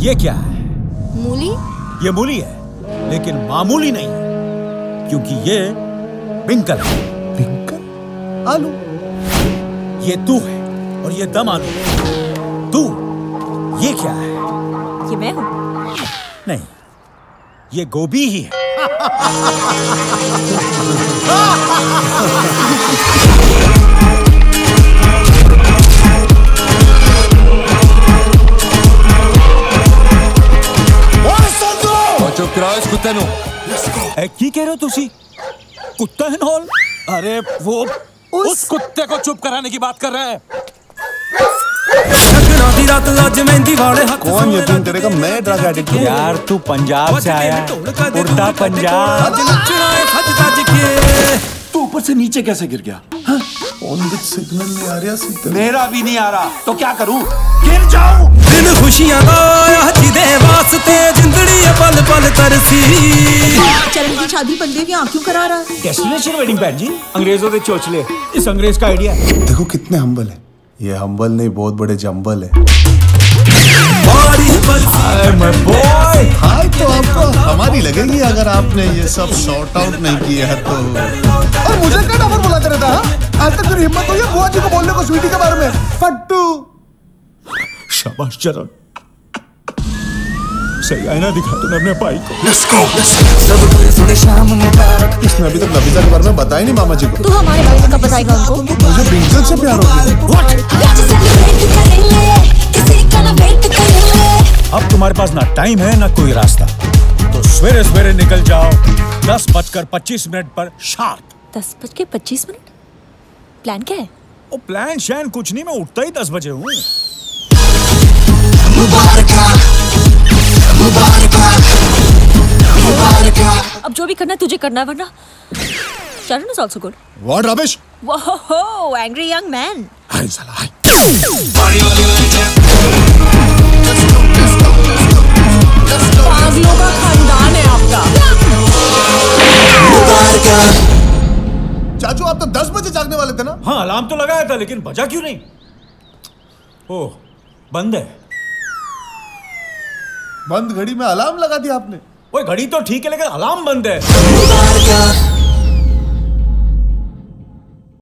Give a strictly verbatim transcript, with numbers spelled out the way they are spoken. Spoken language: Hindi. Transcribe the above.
ये क्या है? मूली? ये मूली है, लेकिन मामूली नहीं है, क्योंकि ये बिंकल है। बिंकल? आलू? ये तू है और ये दम आलू। तू, ये क्या है? ये मैं हूँ। नहीं, ये गोभी ही है। चुप कराओ इस कुत्ते नु। ए, की कह रहे हो तुसी? कुत्ता है नॉल? अरे वो उस, उस कुत्ते को चुप कराने की बात कर रहे हैं। कौन यकीन करेगा मैं ड्रग एडिक्ट हूँ। यार तू पंजाब से आया है, उड़ता पंजाब। तू ऊपर से नीचे कैसे गिर गया? फोन विद सिग्नल नहीं आ रहा सिग्नल। मेरा भी नहीं आ रहा, तो क्या करूं? गिर जाऊं? दिन खुशियां दा आया जिदे वास्ते जिंदड़ी पल पल तरसी। चरण की शादी बंदे की आंखों करा रहा है। डेस्टिनेशन वेडिंग पैन जी, अंग्रेजों के चोचले। इस अंग्रेज का आइडिया है। देखो कितने हम्बल है। ये हम्बल नहीं, बहुत बड़े जंबल है। बॉय हाँ तो आपको हमारी लगेगी अगर आपने ये सब सॉर्ट आउट नहीं किया है तो। और मुझे क्या नंबर बुलाते रहता है? आज तक मेरी हिम्मत हुई है बुआ जी को बोलने को स्वीटी के बारे में। फट्टू। शाबाश चरण, सही आईना दिखा तूने अपने भाई को। Let's go, let's go। सब सुने शाम मुबारक। इसने अभी तक नफीसा के बारे में बताया नहीं मामा जी को। तू हमारे बारे में कब बताएगा उनको? मुझे बिंकल से प्यार हो गया। अब तुम्हारे पास ना टाइम है ना कोई रास्ता, तो सवेरे सवेरे निकल जाओ। दस बजकर पच्चीस मिनट पर शार्प। दस बज के पच्चीस मिनट? प्लान क्या है? ओ प्लान शैन कुछ नहीं, मैं उठता ही दस बजे हूँ। अब जो भी करना है तुझे करना है, वरना Sharon is also good. What rubbish? Whoa, angry young man. हाय साला हाय। पागलों का खानदान है आपका। चाचू आप तो दस बजे जागने वाले थे ना? हाँ अलार्म तो लगाया था, लेकिन बजा क्यों नहीं? ओह बंद है। बंद घड़ी में अलार्म लगा दिया आपने? ओए घड़ी तो ठीक है, लेकिन अलार्म बंद है।